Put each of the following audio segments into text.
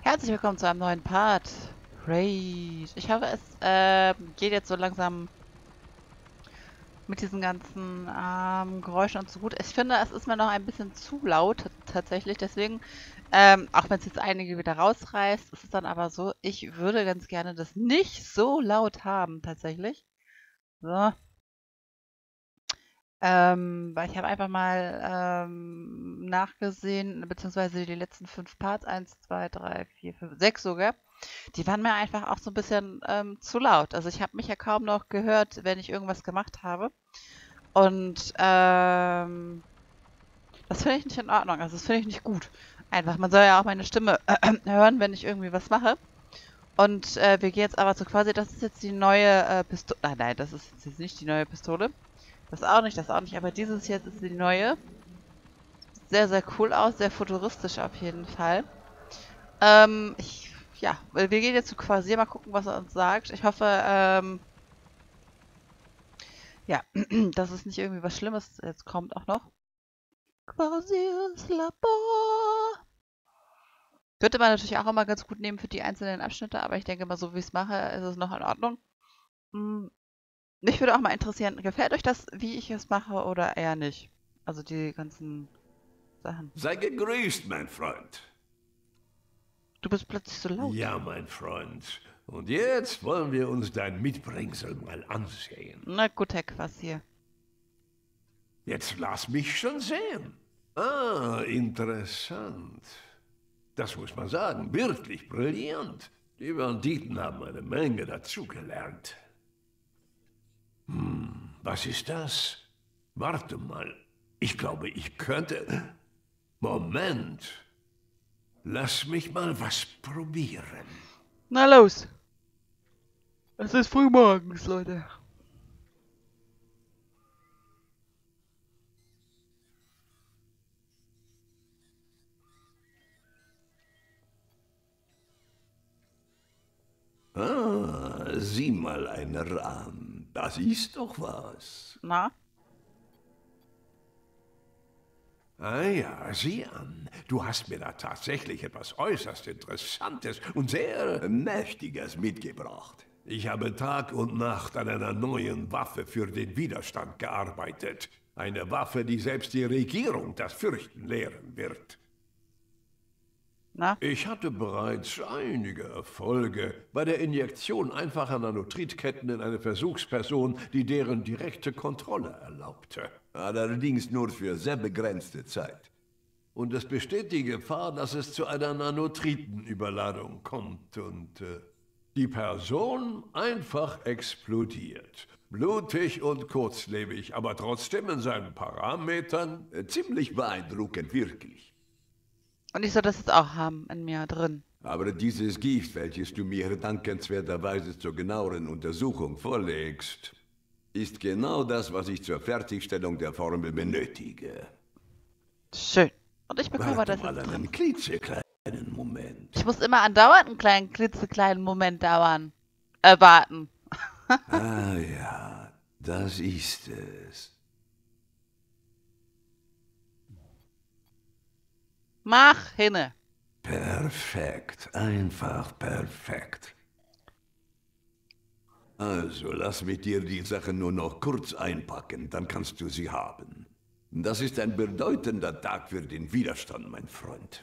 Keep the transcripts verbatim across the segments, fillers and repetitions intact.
Herzlich willkommen zu einem neuen Part. Raid. Ich hoffe, es äh, geht jetzt so langsam mit diesen ganzen ähm, Geräuschen und so gut. Ich finde, es ist mir noch ein bisschen zu laut tatsächlich. Deswegen, ähm, auch wenn es jetzt einige wieder rausreißt, ist es dann aber so, ich würde ganz gerne das nicht so laut haben tatsächlich. So. Ähm, weil ich habe einfach mal ähm, nachgesehen, beziehungsweise die letzten fünf Parts, eins, zwei, drei, vier, fünf, sechs sogar, die waren mir einfach auch so ein bisschen ähm, zu laut. Also ich habe mich ja kaum noch gehört, wenn ich irgendwas gemacht habe. Und ähm, das finde ich nicht in Ordnung. Also das finde ich nicht gut. Einfach, man soll ja auch meine Stimme äh, hören, wenn ich irgendwie was mache. Und äh, wir gehen jetzt aber zu quasi, das ist jetzt die neue äh, Pistole. Ah, nein, das ist jetzt nicht die neue Pistole. Das auch nicht, das auch nicht. Aber dieses jetzt ist die neue. Sehr, sehr cool aus, sehr futuristisch auf jeden Fall. Ähm, ich, ja, wir gehen jetzt zu Quasir, mal gucken, was er uns sagt. Ich hoffe, ähm, ja, dass es nicht irgendwie was Schlimmes jetzt kommt auch noch. Quasirs Labor. Könnte man natürlich auch immer ganz gut nehmen für die einzelnen Abschnitte, aber ich denke mal, so wie ich es mache, ist es noch in Ordnung. Hm, mich würde auch mal interessieren, gefällt euch das, wie ich es mache oder eher nicht? Also die ganzen Sachen. Sei gegrüßt, mein Freund. Du bist plötzlich so laut. Ja, mein Freund. Und jetzt wollen wir uns dein Mitbringsel mal ansehen. Na gut, Herr Quasir. Jetzt lass mich schon sehen. Ah, interessant. Das muss man sagen, wirklich brillant. Die Banditen haben eine Menge dazugelernt. Hm, was ist das? Warte mal. Ich glaube, ich könnte... Moment. Lass mich mal was probieren. Na los. Es ist frühmorgens, Leute. Ah, sieh mal einer an. Das ist doch was. Na? Ah ja, sieh an. Du hast mir da tatsächlich etwas äußerst Interessantes und sehr Mächtiges mitgebracht. Ich habe Tag und Nacht an einer neuen Waffe für den Widerstand gearbeitet. Eine Waffe, die selbst die Regierung das Fürchten lehren wird. Na? Ich hatte bereits einige Erfolge bei der Injektion einfacher Nanotritketten in eine Versuchsperson, die deren direkte Kontrolle erlaubte. Allerdings nur für sehr begrenzte Zeit. Und es besteht die Gefahr, dass es zu einer Nanotritenüberladung kommt und äh, die Person einfach explodiert. Blutig und kurzlebig, aber trotzdem in seinen Parametern äh, ziemlich beeindruckend, wirklich. Und ich soll das jetzt auch haben in mir drin. Aber dieses Gift, welches du mir dankenswerterweise zur genaueren Untersuchung vorlegst, ist genau das, was ich zur Fertigstellung der Formel benötige. Schön. Und ich bekomme Warte das mal jetzt einen drin. klitzekleinen Moment. Ich muss immer andauernd einen kleinen, klitzekleinen Moment dauern. Äh, warten. Ah ja, das ist es. Mach hinne. Perfekt, einfach perfekt. Also, lass mich dir die Sache nur noch kurz einpacken, dann kannst du sie haben. Das ist ein bedeutender Tag für den Widerstand, mein Freund.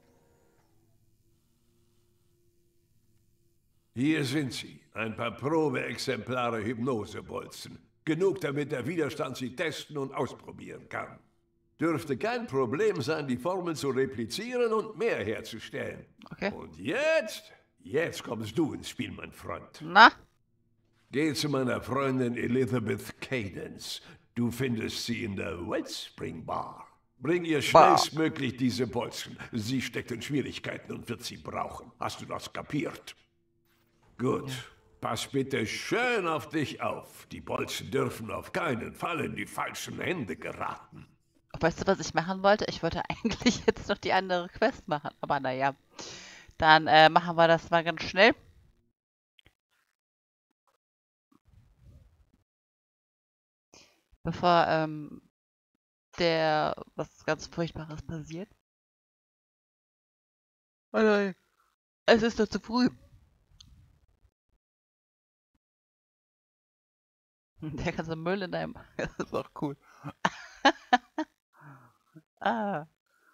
Hier sind sie, ein paar Probeexemplare Hypnosebolzen. Genug, damit der Widerstand sie testen und ausprobieren kann. Dürfte kein Problem sein, die Formel zu replizieren und mehr herzustellen. Okay. Und jetzt, jetzt kommst du ins Spiel, mein Freund. Na? Geh zu meiner Freundin Elizabeth Cadence. Du findest sie in der Wellspring Bar. Bring ihr Bah. schnellstmöglich diese Bolzen. Sie steckt in Schwierigkeiten und wird sie brauchen. Hast du das kapiert? Gut. Ja. Pass bitte schön auf dich auf. Die Bolzen dürfen auf keinen Fall in die falschen Hände geraten. Weißt du, was ich machen wollte? Ich wollte eigentlich jetzt noch die andere Quest machen. Aber naja. Dann äh, machen wir das mal ganz schnell. Bevor ähm, der was ganz Furchtbares passiert. Oh nein. Es ist doch zu früh. Der ganze Müll in deinem... Das ist auch cool. Ah.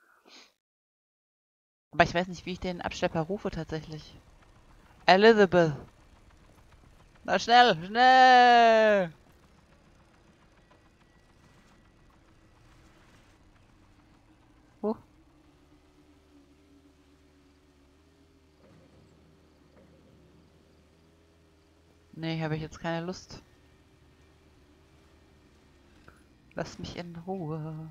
Aber ich weiß nicht, wie ich den Abschlepper rufe tatsächlich. Elizabeth. Na schnell, schnell. Huh. Nee, habe ich jetzt keine Lust. Lass mich in Ruhe.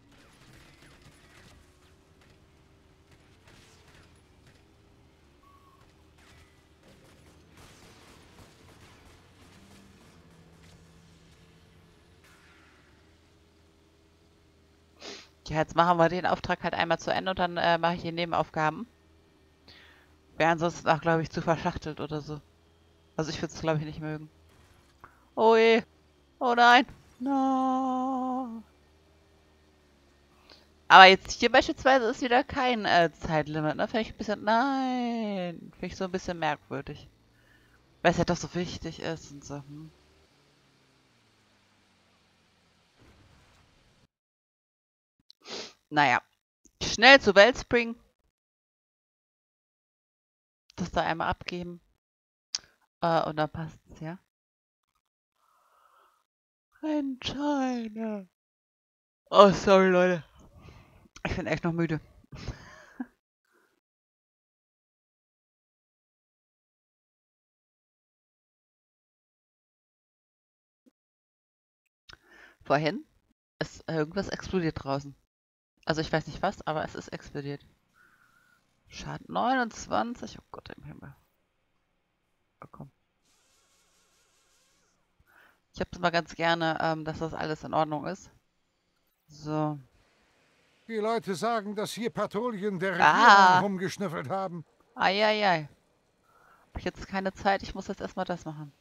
Ja, jetzt machen wir den Auftrag halt einmal zu Ende und dann äh, mache ich hier Nebenaufgaben. Wäre ansonsten auch, glaube ich, zu verschachtelt oder so. Also ich würde es, glaube ich, nicht mögen. Oh je. Oh nein. No. Aber jetzt hier beispielsweise ist wieder kein äh, Zeitlimit, ne? Finde ich ein bisschen... Nein. Finde ich so ein bisschen merkwürdig. Weil es ja doch so wichtig ist und so. Hm. Naja. Schnell zu Wellspring. Das da einmal abgeben. Äh, und dann passt es, ja. Entscheide. Oh, sorry, Leute. Ich bin echt noch müde. Vorhin ist irgendwas explodiert draußen. Also ich weiß nicht was, aber es ist explodiert. Schaden neunundzwanzig. Oh Gott im Himmel. Oh, komm. Ich habe es mal ganz gerne, ähm, dass das alles in Ordnung ist. So. Die Leute sagen, dass hier Patrouillen der Regierung Ah. rumgeschnüffelt haben. Eieiei. Hab ich jetzt keine Zeit. Ich muss jetzt erstmal das machen.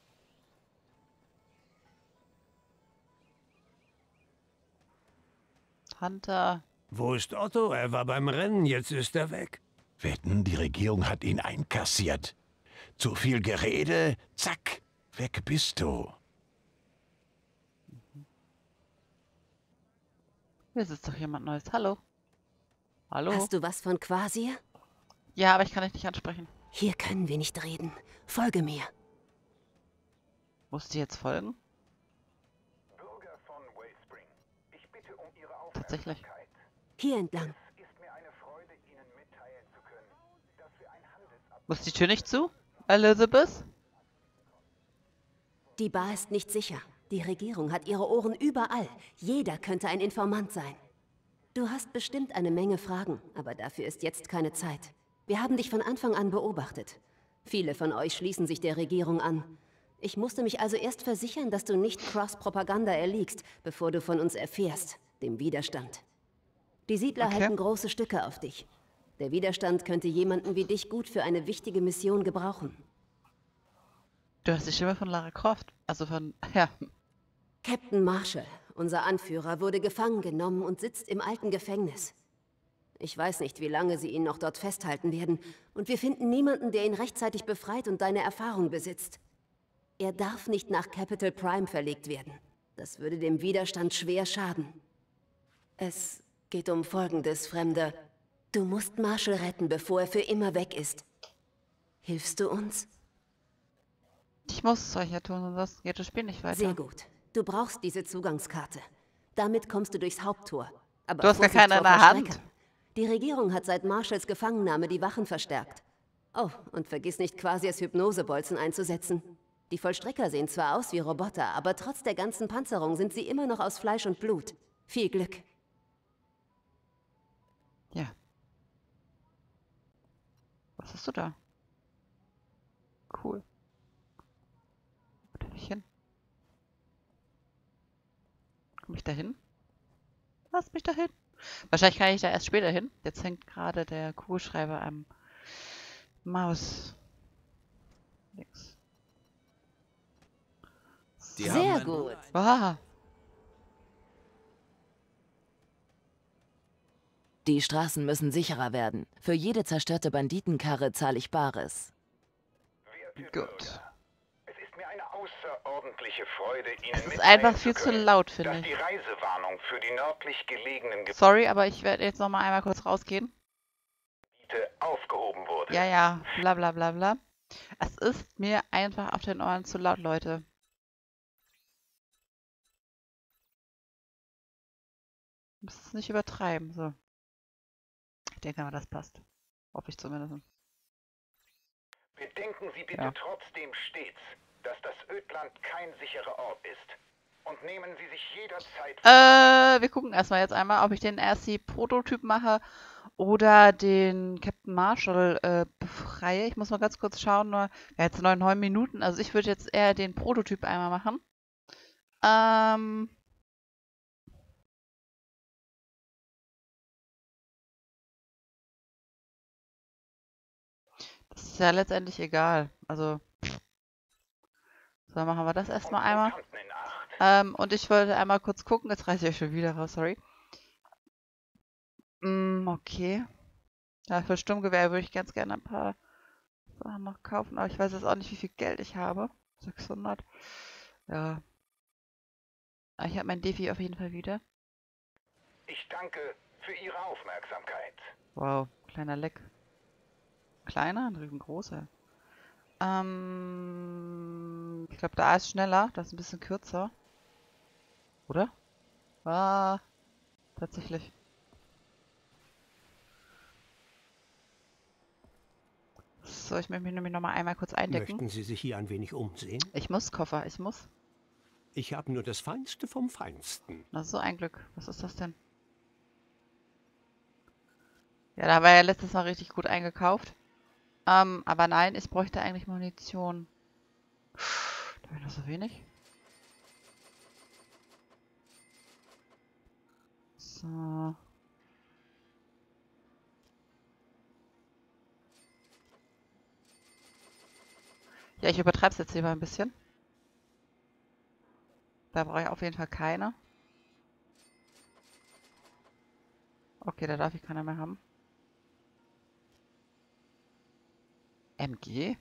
Hunter. Wo ist Otto? Er war beim Rennen, jetzt ist er weg. Wetten, die Regierung hat ihn einkassiert. Zu viel Gerede, zack, weg bist du. Hier sitzt doch jemand Neues. Hallo. Hallo. Hast du was von Quasir? Ja, aber ich kann dich nicht ansprechen. Hier können wir nicht reden. Folge mir. Musst du jetzt folgen? Bürger von Wellspring, ich bitte um Ihre Tatsächlich. Aufmerksamkeit. Hier entlang. Es ist mir eine Freude, Ihnen mitteilen zu können, dass wir ein Handelsabkommen... Muss die Tür nicht zu? Elizabeth? Die Bar ist nicht sicher. Die Regierung hat ihre Ohren überall. Jeder könnte ein Informant sein. Du hast bestimmt eine Menge Fragen, aber dafür ist jetzt keine Zeit. Wir haben dich von Anfang an beobachtet. Viele von euch schließen sich der Regierung an. Ich musste mich also erst versichern, dass du nicht Cross-Propaganda erliegst, bevor du von uns erfährst, dem Widerstand. Die Siedler Okay. halten große Stücke auf dich. Der Widerstand könnte jemanden wie dich gut für eine wichtige Mission gebrauchen. Du hast die Stimme von Lara Croft. Also von... Ja. Captain Marshall, unser Anführer, wurde gefangen genommen und sitzt im alten Gefängnis. Ich weiß nicht, wie lange sie ihn noch dort festhalten werden, und wir finden niemanden, der ihn rechtzeitig befreit und deine Erfahrung besitzt. Er darf nicht nach Capital Prime verlegt werden. Das würde dem Widerstand schwer schaden. Es geht um Folgendes, Fremder. Du musst Marshall retten, bevor er für immer weg ist. Hilfst du uns? Ich muss es euch ja tun, sonst geht das Spiel nicht weiter. Sehr gut. Du brauchst diese Zugangskarte. Damit kommst du durchs Haupttor. Aber Du hast gar Vorsicht keine in vor der Hand. Vollstreckern. Die Regierung hat seit Marshalls Gefangennahme die Wachen verstärkt. Oh, und vergiss nicht, Quasirs Hypnosebolzen einzusetzen. Die Vollstrecker sehen zwar aus wie Roboter, aber trotz der ganzen Panzerung sind sie immer noch aus Fleisch und Blut. Viel Glück. Ja. Was hast du da? Cool. Wo darf ich hin? Komm ich da hin? Lass mich da hin. Wahrscheinlich kann ich da erst später hin. Jetzt hängt gerade der Kugelschreiber am Maus. Nix. Die Sehr haben gut. Ah, Die Straßen müssen sicherer werden. Für jede zerstörte Banditenkarre zahle ich Bares. Werte Gut. Bürger, es ist mir eine außerordentliche Freude, Ihnen Es ist mitteilen einfach zu viel zu können, laut, finde dass ich. die Reisewarnung für die nördlich gelegenen Sorry, aber ich werde jetzt noch mal einmal kurz rausgehen. Gebiete aufgehoben wurde. Ja, ja, bla bla bla bla. Es ist mir einfach auf den Ohren zu laut, Leute. Müsst es nicht übertreiben, so. Ich denke mal, das passt. Hoffe ich zumindest. Bedenken Sie bitte Ja. trotzdem stets, dass das Ödland kein sicherer Ort ist. Und nehmen Sie sich jederzeit... Äh, wir gucken erstmal jetzt einmal, ob ich den R C-Prototyp mache oder den Captain Marshall äh, befreie. Ich muss mal ganz kurz schauen, nur, ja, jetzt neun, neun Minuten, also ich würde jetzt eher den Prototyp einmal machen. Ähm... Das ist ja letztendlich egal. Also, so machen wir das erstmal einmal. Mutanten in Acht. Ähm, und ich wollte einmal kurz gucken. Jetzt reiße ich euch schon wieder raus, sorry. Mm, okay. Ja, für Sturmgewehr würde ich ganz gerne ein paar Sachen noch kaufen, aber ich weiß jetzt auch nicht, wie viel Geld ich habe. sechshundert. Ja. Aber ich habe mein Defi auf jeden Fall wieder. Ich danke für Ihre Aufmerksamkeit. Wow, kleiner Leck. Kleiner, ein riesengroßer. Ähm, ich glaube, da ist schneller. Das ist ein bisschen kürzer. Oder? Ah, tatsächlich. So, ich möchte mich nämlich noch mal einmal kurz eindecken. Möchten Sie sich hier ein wenig umsehen? Ich muss, Koffer, ich muss. Ich habe nur das Feinste vom Feinsten. Na, so ein Glück. Was ist das denn? Ja, da war ja letztes Mal richtig gut eingekauft. Ähm, aber nein, ich bräuchte eigentlich Munition. Da habe ich noch so wenig. So. Ja, ich übertreibe es jetzt lieber ein bisschen. Da brauche ich auf jeden Fall keine. Okay, da darf ich keiner mehr haben. M G?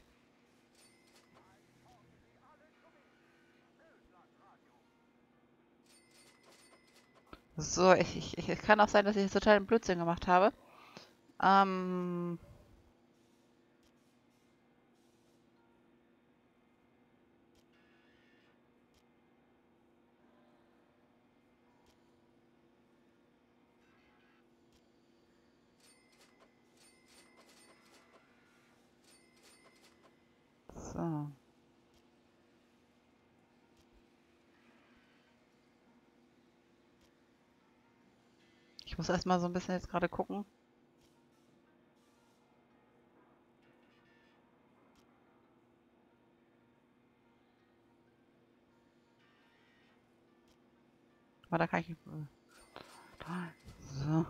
So, ich, ich, ich kann auch sein, dass ich jetzt total einen Blödsinn gemacht habe. Ähm... So. Ich muss erstmal so ein bisschen jetzt gerade gucken. Aber da kann ich... So.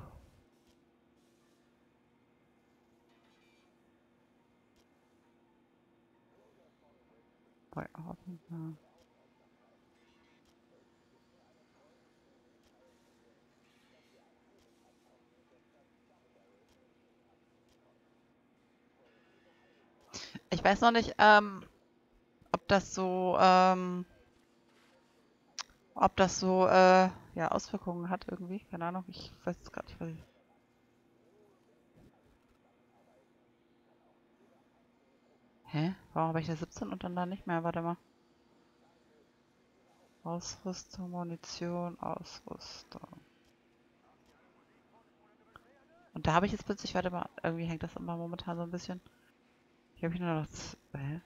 Bei Ordnung, ja. Ich weiß noch nicht, ähm, ob das so, ähm, ob das so, äh, ja, Auswirkungen hat irgendwie. Keine Ahnung, ich weiß es gerade nicht, was ich... Hä? Warum habe ich da siebzehn und dann da nicht mehr? Warte mal. Ausrüstung, Munition, Ausrüstung. Und da habe ich jetzt plötzlich, warte mal, irgendwie hängt das immer momentan so ein bisschen. Hier habe ich nur noch... z- Hä?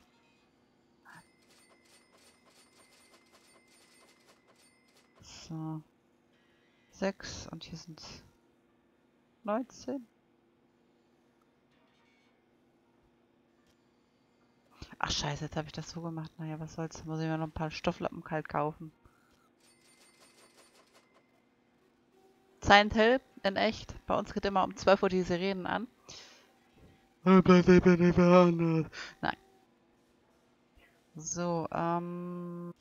So. sechs und hier sind neunzehn. Ach scheiße, jetzt habe ich das so gemacht. Naja, was soll's. Muss ich mir noch ein paar Stofflappen kalt kaufen. Silent Hill in echt. Bei uns geht immer um zwölf Uhr die Sirenen an. Nein. So, ähm...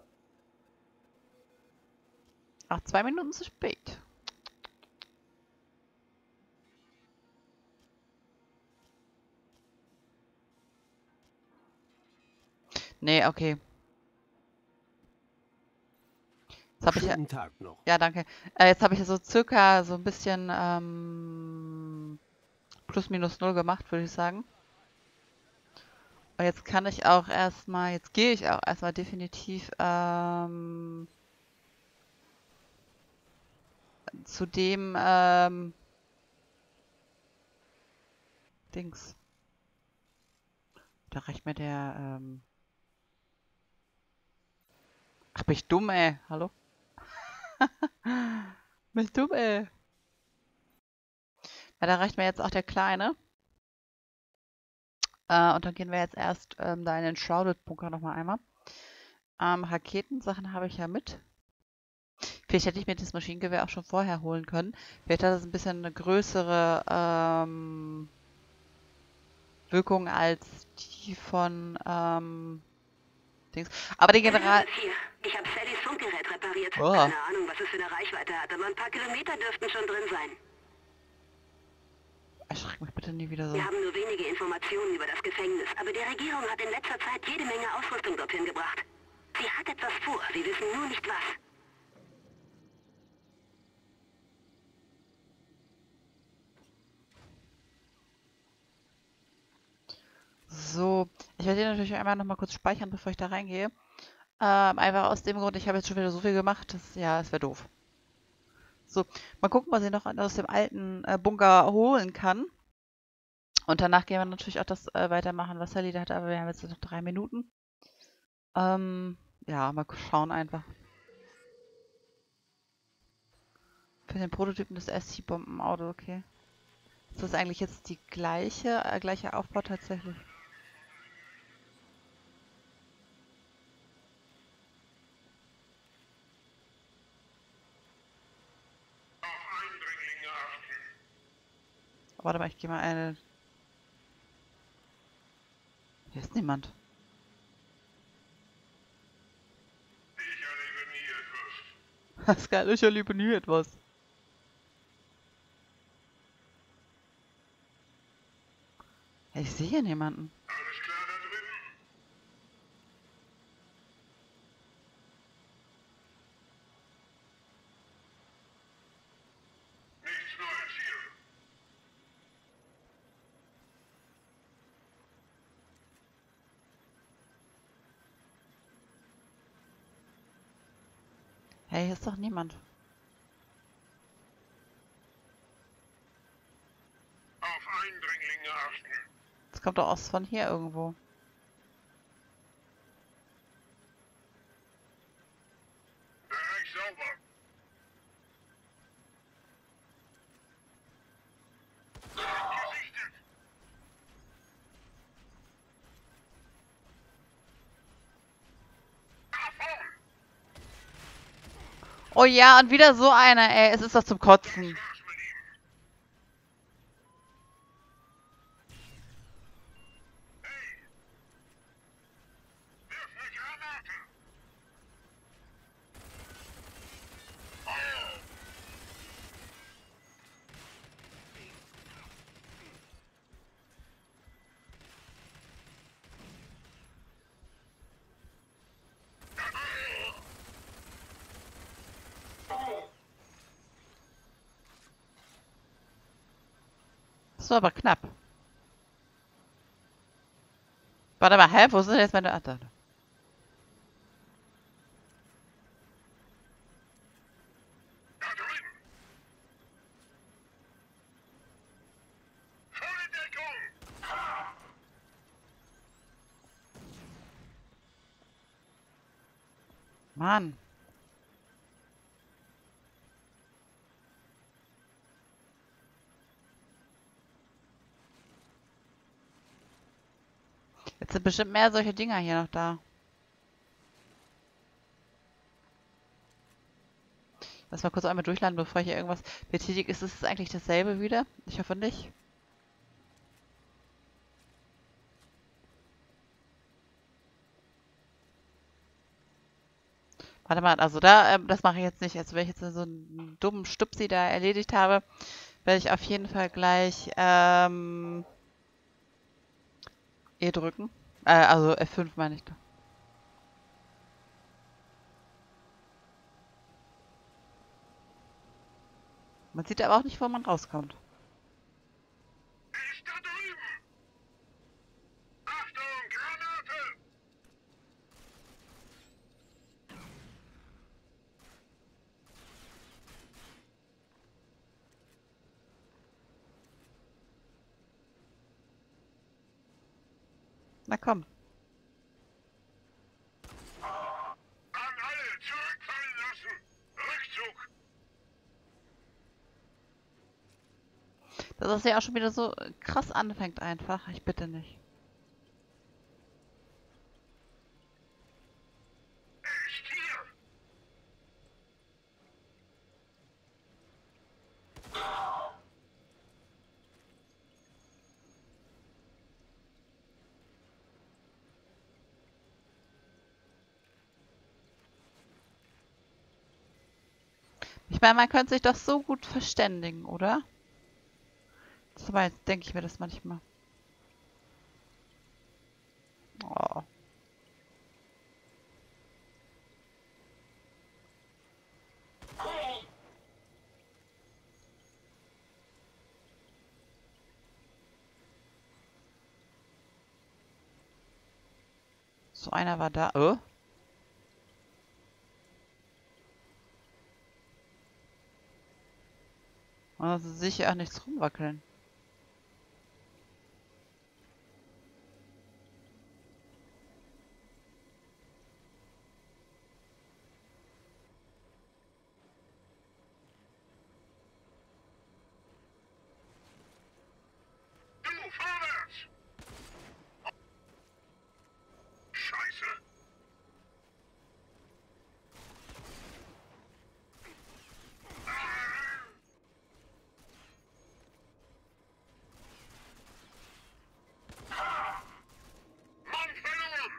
Ach, zwei Minuten zu spät. Nee, okay. Jetzt habe ich ja... Schönen Tag noch. Ja, danke. Äh, jetzt habe ich so circa so ein bisschen ähm, plus minus null gemacht, würde ich sagen. Und jetzt kann ich auch erstmal, jetzt gehe ich auch erstmal definitiv ähm, zu dem ähm, Dings. Da reicht mir der ähm, Ach, bin ich dumm, ey. Hallo? Bin ich dumm, ey. Ja, da reicht mir jetzt auch der Kleine. Äh, und dann gehen wir jetzt erst ähm, da in den Shrouded-Bunker nochmal einmal. Ähm, Raketensachen habe ich ja mit. Vielleicht hätte ich mir das Maschinengewehr auch schon vorher holen können. Vielleicht hat das ein bisschen eine größere ähm, Wirkung als die von ähm, Dings. Aber die General... Hier. Ich habe Sallys Funkgerät repariert. Oh. Keine Ahnung, was es für eine Reichweite hat, aber ein paar Kilometer dürften schon drin sein. Erschreck mich bitte nie wieder so. Wir haben nur wenige Informationen über das Gefängnis, aber die Regierung hat in letzter Zeit jede Menge Ausrüstung dorthin gebracht. Sie hat etwas vor, wir wissen nur nicht was. So, ich werde hier natürlich einmal noch mal kurz speichern, bevor ich da reingehe. Ähm, einfach aus dem Grund, ich habe jetzt schon wieder so viel gemacht, dass, ja, es wäre doof. So, mal gucken, was ich noch aus dem alten äh, Bunker holen kann. Und danach gehen wir natürlich auch das äh, weitermachen, was Sally da hat, aber wir haben jetzt noch drei Minuten. Ähm, ja, mal schauen einfach. Für den Prototypen des S C-Bombenauto, okay. Ist das eigentlich jetzt die gleiche, äh, gleiche Aufbau tatsächlich? Warte mal, ich gehe mal eine... Hier ist niemand. Das geil, ich erlebe nie etwas. Ich sehe hier niemanden. Alles klar da drüben? Nichts Neues hier. Hey, hier ist doch niemand. Auf Eindringlinge achten. Das kommt doch aus von hier irgendwo. Bereich sauber. Gesichtet. Oh ja, und wieder so einer, ey. Es ist doch zum Kotzen. Das war aber knapp. Warte mal, hä? Wo sind denn jetzt meine... Ah, da. Mann. Jetzt sind bestimmt mehr solche Dinger hier noch da. Lass mal kurz einmal durchladen, bevor ich hier irgendwas betätige. Ist es eigentlich dasselbe wieder? Ich hoffe nicht. Warte mal, also da, ähm, das mache ich jetzt nicht. Also wenn ich jetzt so einen dummen Stupsi da erledigt habe, werde ich auf jeden Fall gleich ähm, E drücken. Äh, also F fünf meine ich da. Man sieht aber auch nicht, wo man rauskommt. Er ist da drüben! Achtung, Granate! Na komm. An alle zurückfallen lassen! Rückzug! Dass das ja auch schon wieder so krass anfängt einfach. Ich bitte nicht. Er ist hier! Ich meine, man könnte sich doch so gut verständigen, oder? Soweit denke ich mir das manchmal. Oh. So einer war da. Oh. Also sicher auch nichts rumwackeln. Du, vorwärts! Scheiße! Mann verloren!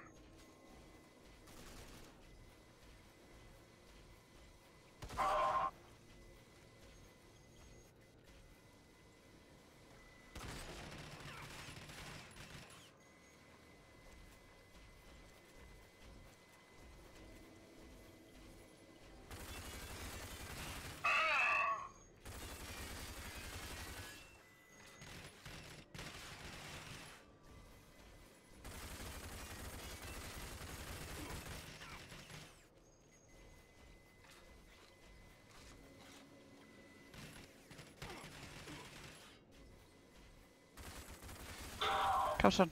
Komm schon.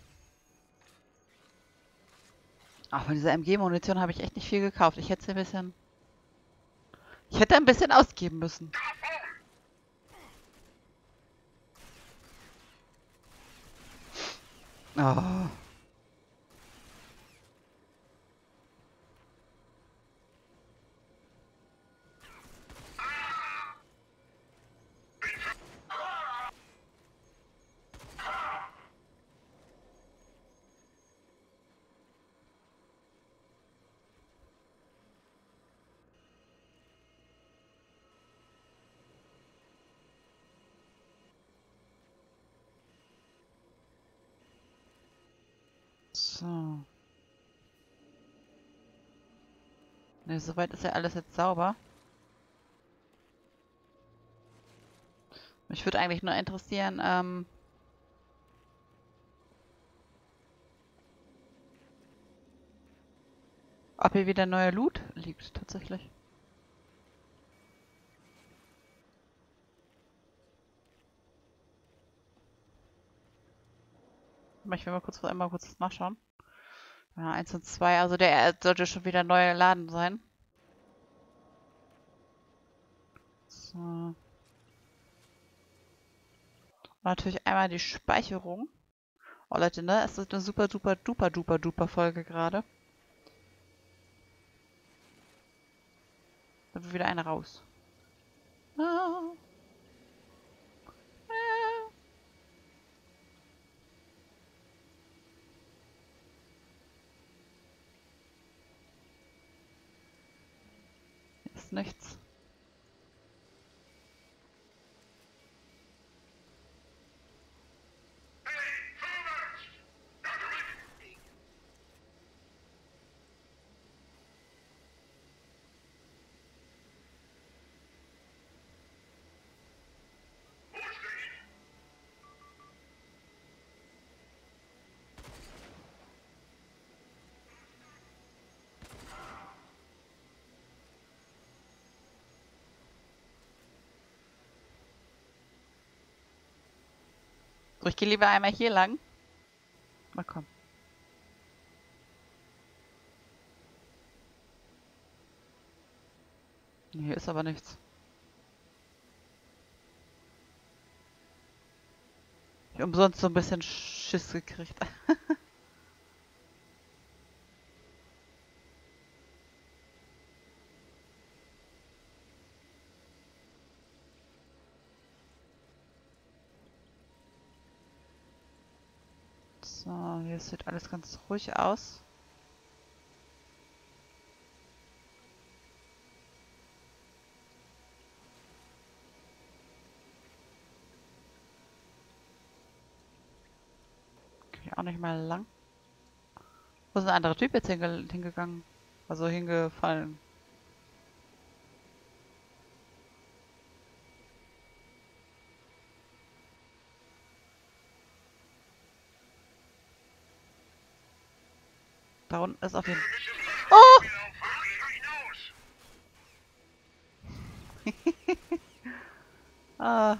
Ach, von dieser M G-Munition habe ich echt nicht viel gekauft. Ich hätte sie ein bisschen... Ich hätte ein bisschen ausgeben müssen. Oh. So. Ne, soweit ist ja alles jetzt sauber. Mich würde eigentlich nur interessieren, ähm... ob hier wieder neuer Loot liegt, tatsächlich. Aber ich will mal kurz, einmal kurz das nachschauen. Ja, eins und zwei, also der sollte schon wieder neu geladen sein. So. Und natürlich einmal die Speicherung. Oh Leute, ne? Es ist eine super, super, duper, duper, duper Folge gerade. Da wird wieder eine raus. Ah. Ah. Ist nichts. So, ich gehe lieber einmal hier lang. Mal komm. Hier ist aber nichts. Ich habe umsonst so ein bisschen Schiss gekriegt. So, hier sieht alles ganz ruhig aus. Auch nicht mal lang. Wo ist ein anderer Typ jetzt hinge hingegangen? Also hingefallen. Da unten ist auf jeden Fall. Oh! Ah.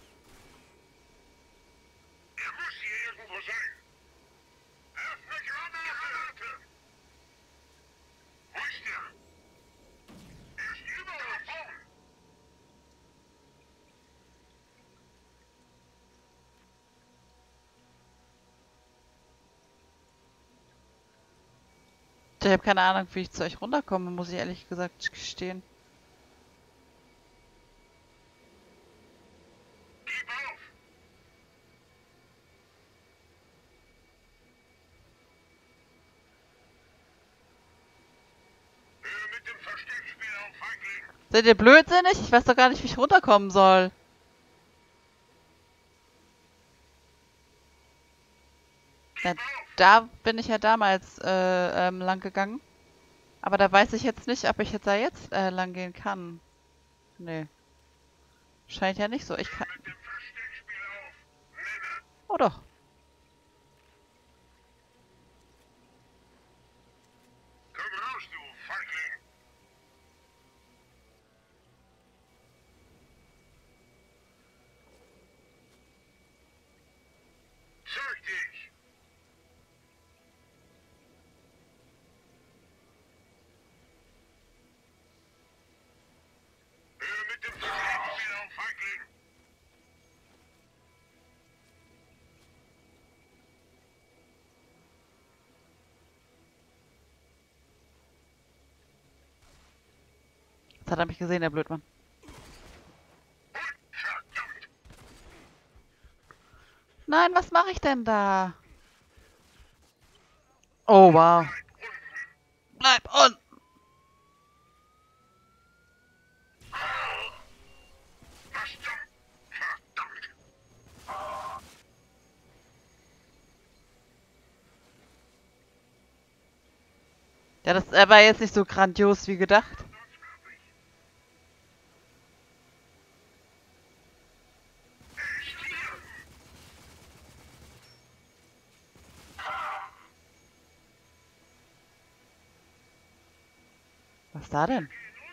Ich habe keine Ahnung, wie ich zu euch runterkomme, muss ich ehrlich gesagt gestehen. Seid ihr blödsinnig? Ich weiß doch gar nicht, wie ich runterkommen soll. Ja, da bin ich ja damals äh, ähm, lang gegangen. Aber da weiß ich jetzt nicht, ob ich jetzt da jetzt äh, lang gehen kann. Nee. Scheint ja nicht so. Ich kann... Oh doch. Komm raus, du Feigling! Zeig dich! Hör mit dem Versteckspiel auf, Feigling! Jetzt hat er mich gesehen, der Blödmann. Nein, was mache ich denn da? Oh, wow. Bleib unten! Ja, das äh, war jetzt nicht so grandios wie gedacht. Was da denn?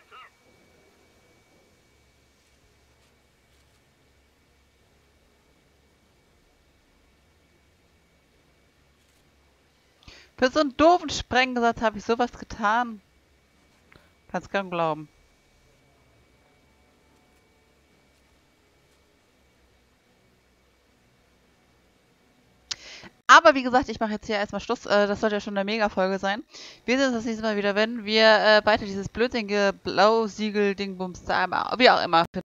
Für so einen doofen Sprengsatz habe ich sowas getan. Kannst kaum glauben. Aber wie gesagt, ich mache jetzt hier erstmal Schluss. Äh, das sollte ja schon eine Mega-Folge sein. Wir sehen uns das nächste Mal wieder, wenn wir äh, weiter dieses blödsinnige Blausiegel-Dingbums da, wie auch immer, finden.